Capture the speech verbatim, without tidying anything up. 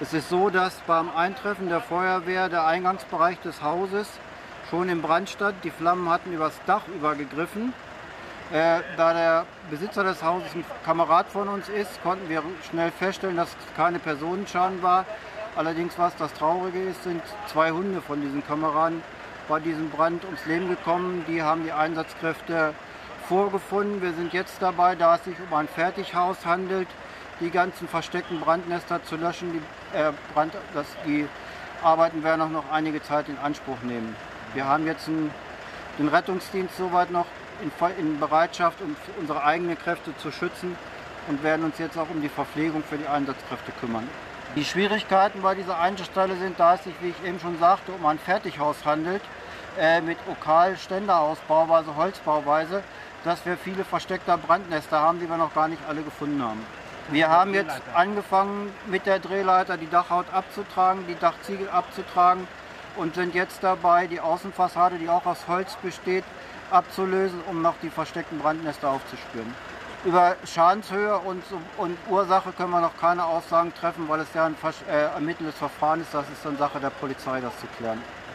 Es ist so, dass beim Eintreffen der Feuerwehr der Eingangsbereich des Hauses schon in Brand stand. Die Flammen hatten übers Dach übergegriffen. Äh, da der Besitzer des Hauses ein Kamerad von uns ist, konnten wir schnell feststellen, dass es keine Personenschaden war. Allerdings, was das Traurige ist, sind zwei Hunde von diesen Kameraden bei diesem Brand ums Leben gekommen. Die haben die Einsatzkräfte vorgefunden. Wir sind jetzt dabei, da es sich um ein Fertighaus handelt, die ganzen versteckten Brandnester zu löschen. Die, äh, Brand, das, die Arbeiten werden auch noch einige Zeit in Anspruch nehmen. Wir haben jetzt einen, den Rettungsdienst soweit noch in, in Bereitschaft, um unsere eigenen Kräfte zu schützen und werden uns jetzt auch um die Verpflegung für die Einsatzkräfte kümmern. Die Schwierigkeiten bei dieser Einsatzstelle sind, da es sich, wie ich eben schon sagte, um ein Fertighaus handelt, äh, mit Okal-Ständerausbauweise, Holzbauweise, dass wir viele versteckte Brandnester haben, die wir noch gar nicht alle gefunden haben. Wir haben jetzt angefangen mit der Drehleiter die Dachhaut abzutragen, die Dachziegel abzutragen und sind jetzt dabei, die Außenfassade, die auch aus Holz besteht, abzulösen, um noch die versteckten Brandnester aufzuspüren. Über Schadenshöhe und, und Ursache können wir noch keine Aussagen treffen, weil es ja ein äh, ermittelndes Verfahren ist. Das ist dann Sache der Polizei, das zu klären.